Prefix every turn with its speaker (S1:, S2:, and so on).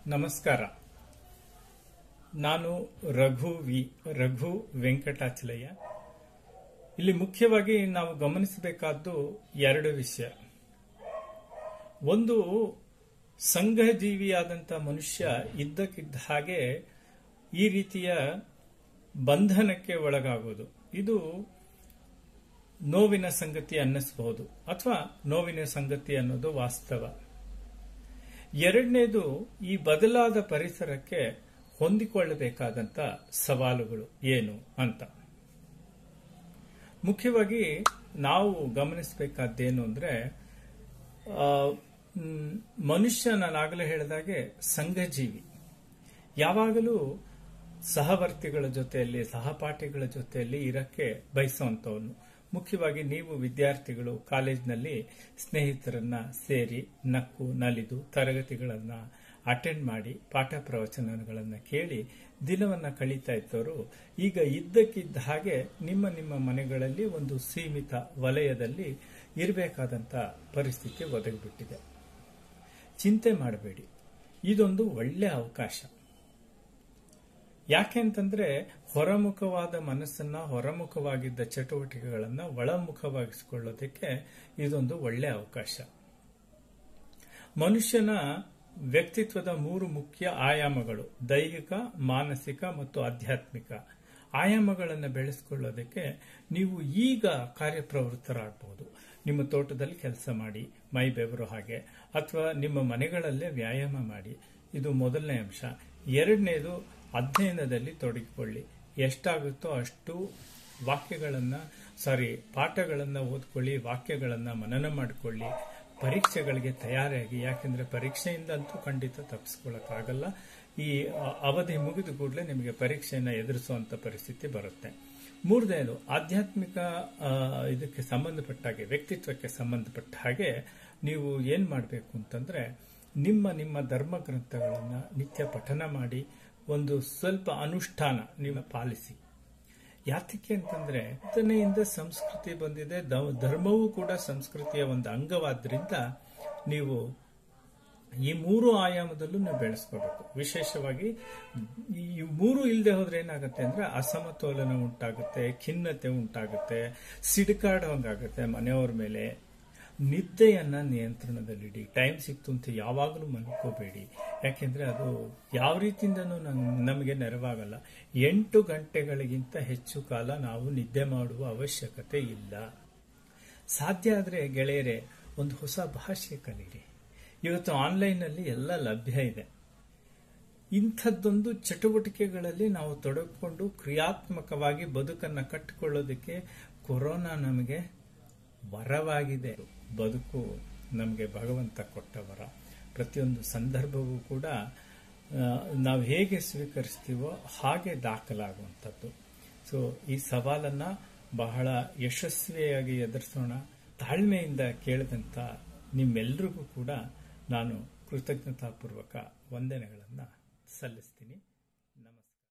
S1: ನಮಸ್ಕಾರ. ನಾನು ರಘು ವೆಂಕಟಾಚಲಯ್ಯ. ಇಲ್ಲಿ ಮುಖ್ಯವಾಗಿ ನಾವು ಗಮನಿಸಬೇಕಾದ್ದು ಎರಡು ವಿಷಯ. ಒಂದು, ಸಂಘಜೀವಿಯಾದಂಥ ಮನುಷ್ಯ ಇದ್ದಕ್ಕಿದ್ದ ಹಾಗೆ ಈ ರೀತಿಯ ಬಂಧನಕ್ಕೆ ಒಳಗಾಗುವುದು, ಇದು ನೋವಿನ ಸಂಗತಿ ಅನ್ನಿಸಬಹುದು, ಅಥವಾ ನೋವಿನ ಸಂಗತಿ ಅನ್ನೋದು ವಾಸ್ತವ. ಎರಡನೇದು, ಈ ಬದಲಾದ ಪರಿಸರಕ್ಕೆ ಹೊಂದಿಕೊಳ್ಳಬೇಕಾದಂತ ಸವಾಲುಗಳು ಏನು ಅಂತ. ಮುಖ್ಯವಾಗಿ ನಾವು ಗಮನಿಸಬೇಕಾದ್ದೇನು ಅಂದ್ರೆ, ಮನುಷ್ಯ ನಾನಾಗಲೇ ಹೇಳಿದಾಗೆ ಸಂಘಜೀವಿ. ಯಾವಾಗಲೂ ಸಹವರ್ತಿಗಳ ಜೊತೆಯಲ್ಲಿ, ಸಹಪಾಠಿಗಳ ಜೊತೆಯಲ್ಲಿ ಇರಕ್ಕೆ ಬಯಸುವಂತವನು. ಮುಖ್ಯವಾಗಿ ನೀವು ವಿದ್ಯಾರ್ಥಿಗಳು ಕಾಲೇಜಿನಲ್ಲಿ ಸ್ನೇಹಿತರನ್ನ ಸೇರಿ ನಕ್ಕು ನಲಿದು ತರಗತಿಗಳನ್ನ ಅಟೆಂಡ್ ಮಾಡಿ ಪಾಠ ಪ್ರವಚನಗಳನ್ನು ಕೇಳಿ ದಿನವನ್ನ ಕಳೀತಾ ಇದ್ದವರು ಈಗ ಇದ್ದಕ್ಕಿದ್ದ ಹಾಗೆ ನಿಮ್ಮ ನಿಮ್ಮ ಮನೆಗಳಲ್ಲಿ ಒಂದು ಸೀಮಿತ ವಲಯದಲ್ಲಿ ಇರಬೇಕಾದಂತ ಪರಿಸ್ಥಿತಿ ಒದಗಿಬಿಟ್ಟಿದೆ. ಚಿಂತೆ ಮಾಡಬೇಡಿ, ಇದೊಂದು ಒಳ್ಳೆ ಅವಕಾಶ. ಯಾಕೆಂತಂದ್ರೆ ಹೊರಮುಖವಾದ ಮನಸ್ಸನ್ನ, ಹೊರಮುಖವಾಗಿದ್ದ ಚಟುವಟಿಕೆಗಳನ್ನ ಒಳಮುಖವಾಗಿಸಿಕೊಳ್ಳೋದಕ್ಕೆ ಇದೊಂದು ಒಳ್ಳೆ ಅವಕಾಶ. ಮನುಷ್ಯನ ವ್ಯಕ್ತಿತ್ವದ 3 ಮುಖ್ಯ ಆಯಾಮಗಳು: ದೈಹಿಕ, ಮಾನಸಿಕ ಮತ್ತು ಆಧ್ಯಾತ್ಮಿಕ ಆಯಾಮಗಳನ್ನು ಬೆಳೆಸಿಕೊಳ್ಳೋದಕ್ಕೆ ನೀವು ಈಗ ಕಾರ್ಯಪ್ರವೃತ್ತರಾಗಬಹುದು. ನಿಮ್ಮ ತೋಟದಲ್ಲಿ ಕೆಲಸ ಮಾಡಿ, ಮೈ ಬೆವರು ಹಾಗೆ, ಅಥವಾ ನಿಮ್ಮ ಮನೆಗಳಲ್ಲೇ ವ್ಯಾಯಾಮ ಮಾಡಿ. ಇದು ಮೊದಲನೇ ಅಂಶ. ಎರಡನೇದು, ಅಧ್ಯಯನದಲ್ಲಿ ತೊಡಗಿಕೊಳ್ಳಿ. ಎಷ್ಟಾಗುತ್ತೋ ಅಷ್ಟು ಪಾಠಗಳನ್ನ ಓದ್ಕೊಳ್ಳಿ, ವಾಕ್ಯಗಳನ್ನ ಮನನ ಮಾಡಿಕೊಳ್ಳಿ. ಪರೀಕ್ಷೆಗಳಿಗೆ ತಯಾರಾಗಿ, ಯಾಕೆಂದ್ರೆ ಪರೀಕ್ಷೆಯಿಂದಂತೂ ಖಂಡಿತ ತಪ್ಪಿಸ್ಕೊಳ್ಳಕ್ಕಾಗಲ್ಲ. ಈ ಅವಧಿ ಮುಗಿದ ಕೂಡಲೇ ನಿಮಗೆ ಪರೀಕ್ಷೆಯನ್ನ ಎದುರಿಸುವಂತ ಪರಿಸ್ಥಿತಿ ಬರುತ್ತೆ. ಮೂರನೇದು, ಆಧ್ಯಾತ್ಮಿಕ ಇದಕ್ಕೆ ಸಂಬಂಧಪಟ್ಟ ಹಾಗೆ, ವ್ಯಕ್ತಿತ್ವಕ್ಕೆ ಸಂಬಂಧಪಟ್ಟ ಹಾಗೆ ನೀವು ಏನ್ ಮಾಡಬೇಕು ಅಂತಂದ್ರೆ, ನಿಮ್ಮ ಧರ್ಮ ಗ್ರಂಥಗಳನ್ನ ನಿತ್ಯ ಪಠನ ಮಾಡಿ, ಒಂದು ಸ್ವಲ್ಪ ಅನುಷ್ಠಾನ ನೀವು ಪಾಲಿಸಿ. ಯಾತಕ್ಕೆ ಅಂತಂದ್ರೆ, ತನೆಯಿಂದ ಸಂಸ್ಕೃತಿ ಬಂದಿದೆ, ಧರ್ಮವೂ ಕೂಡ ಸಂಸ್ಕೃತಿಯ ಒಂದು ಅಂಗವಾದ್ರಿಂದ ನೀವು ಈ 3 ಆಯಾಮದಲ್ಲೂ ನೀವು ಬೆಳೆಸ್ಕೋಬೇಕು. ವಿಶೇಷವಾಗಿ ಈ 3 ಇಲ್ಲದೆ ಹೋದ್ರೆ ಏನಾಗುತ್ತೆ ಅಂದ್ರೆ, ಅಸಮತೋಲನ ಉಂಟಾಗುತ್ತೆ, ಖಿನ್ನತೆ ಉಂಟಾಗುತ್ತೆ, ಸಿಡುಕಾಡುವಂಗಾಗುತ್ತೆ ಮನೆಯವ್ರ ಮೇಲೆ. ನಿದ್ದೆಯನ್ನ ನಿಯಂತ್ರಣದಲ್ಲಿಡಿ. ಟೈಮ್ ಸಿಕ್ತು ಅಂತ ಯಾವಾಗಲೂ ಮಲ್ಕೋಬೇಡಿ, ಯಾಕೆಂದ್ರೆ ಅದು ಯಾವ ರೀತಿಯಿಂದನೂ ನಮಗೆ ನೆರವಾಗಲ್ಲ. 8 ಗಂಟೆಗಳಿಗಿಂತ ಹೆಚ್ಚು ಕಾಲ ನಾವು ನಿದ್ದೆ ಮಾಡುವ ಅವಶ್ಯಕತೆ ಇಲ್ಲ. ಸಾಧ್ಯ ಆದ್ರೆ ಗೆಳೆಯರೇ, ಒಂದು ಹೊಸ ಭಾಷೆ ಕಲೀರಿ. ಇವತ್ತು ಆನ್ಲೈನ್ನಲ್ಲಿ ಎಲ್ಲ ಲಭ್ಯ ಇದೆ. ಇಂಥದ್ದೊಂದು ಚಟುವಟಿಕೆಗಳಲ್ಲಿ ನಾವು ತೊಡಗಿಕೊಂಡು ಕ್ರಿಯಾತ್ಮಕವಾಗಿ ಬದುಕನ್ನ ಕಟ್ಟಿಕೊಳ್ಳೋದಕ್ಕೆ ಕೊರೋನಾ ನಮಗೆ ವರವಾಗಿದೆ. ಬದುಕು ನಮಗೆ ಭಗವಂತ ಕೊಟ್ಟ ವರ. ಪ್ರತಿಯೊಂದು ಸಂದರ್ಭವೂ ಕೂಡ ನಾವು ಹೇಗೆ ಸ್ವೀಕರಿಸ್ತೀವೋ ಹಾಗೆ ದಾಖಲಾಗುವಂಥದ್ದು. ಸೊ ಈ ಸವಾಲನ್ನ ಬಹಳ ಯಶಸ್ವಿಯಾಗಿ ಎದುರಿಸೋಣ. ತಾಳ್ಮೆಯಿಂದ ಕೇಳಿದಂಥ ನಿಮ್ಮೆಲ್ಲರಿಗೂ ಕೂಡ ನಾನು ಕೃತಜ್ಞತಾಪೂರ್ವಕ ವಂದನೆಗಳನ್ನು ಸಲ್ಲಿಸ್ತೀನಿ.